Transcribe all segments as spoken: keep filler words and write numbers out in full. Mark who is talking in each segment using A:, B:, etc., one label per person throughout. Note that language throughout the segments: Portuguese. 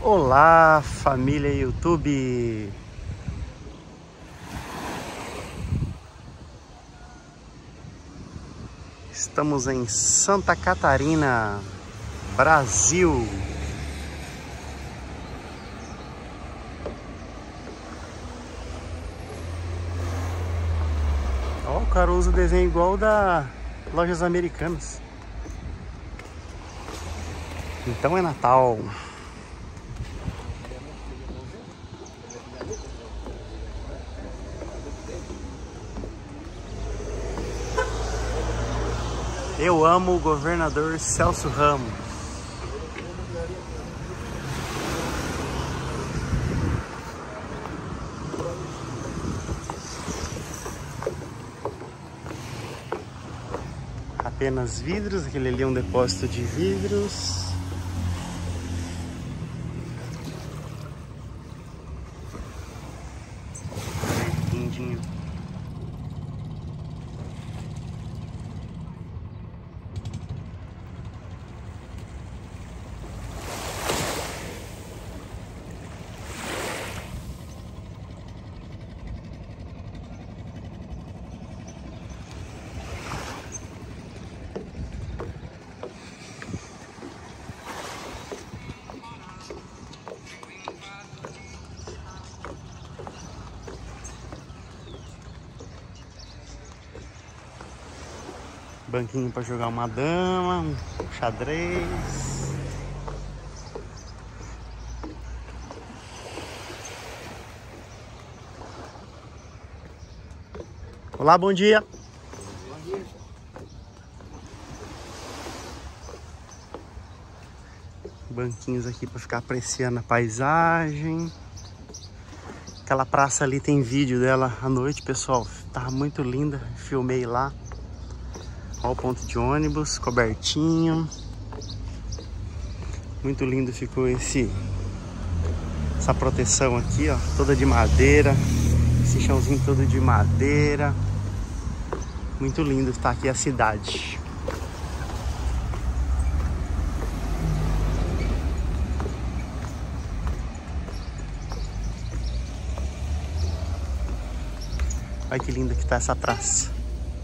A: Olá, família YouTube! Estamos em Santa Catarina, Brasil. Ó, o cara usa o desenho igual da Lojas Americanas. Então é Natal. Eu amo o governador Celso Ramos. Apenas vidros, aquele ali é um depósito de vidros. Lindinho. Banquinho para jogar uma dama, um xadrez. Olá, bom dia.
B: Bom dia.
A: Banquinhos aqui para ficar apreciando a paisagem. Aquela praça ali tem vídeo dela à noite, pessoal. Tava muito linda, filmei lá. Olha o ponto de ônibus, cobertinho. Muito lindo ficou esse essa proteção aqui, ó, toda de madeira. Esse chãozinho todo de madeira. Muito lindo está aqui a cidade. Olha que linda que tá essa praça.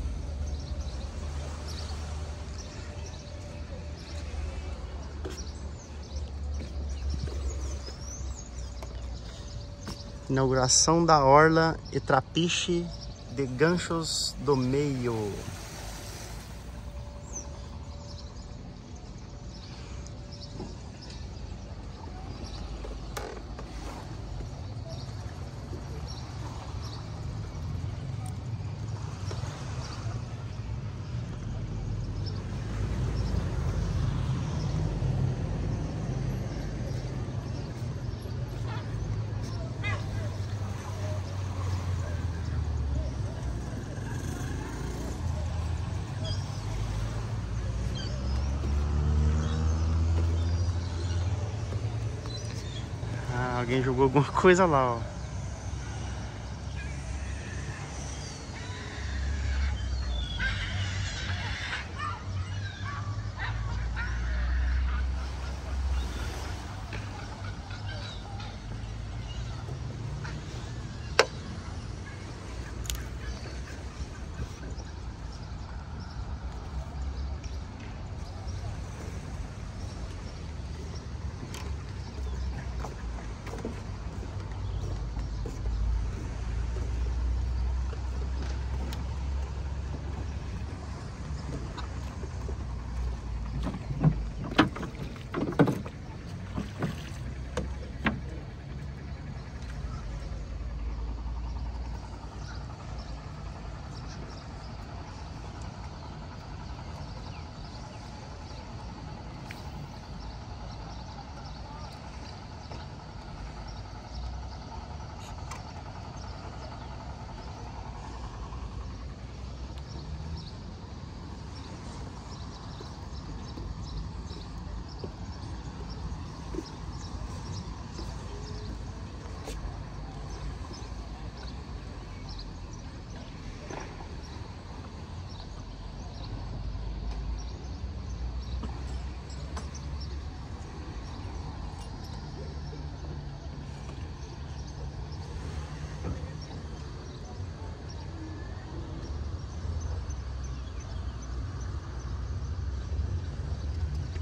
A: Inauguração da Orla e Trapiche de Ganchos do Meio. Alguém jogou alguma coisa lá, ó.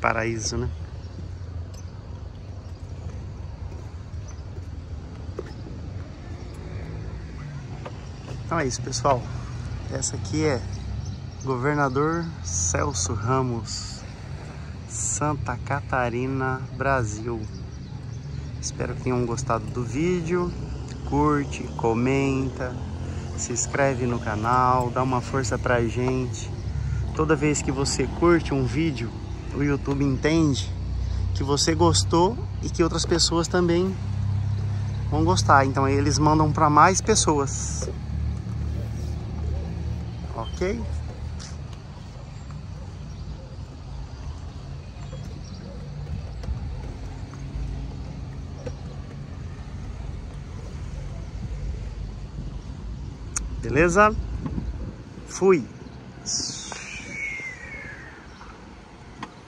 A: paraíso, né? Então é isso, pessoal. Essa aqui é Governador Celso Ramos, Santa Catarina, Brasil. Espero que tenham gostado do vídeo. Curte, comenta, se inscreve no canal, dá uma força pra gente. Toda vez que você curte um vídeo, o YouTube entende que você gostou e que outras pessoas também vão gostar. Então eles mandam para mais pessoas. Ok? Beleza? Fui!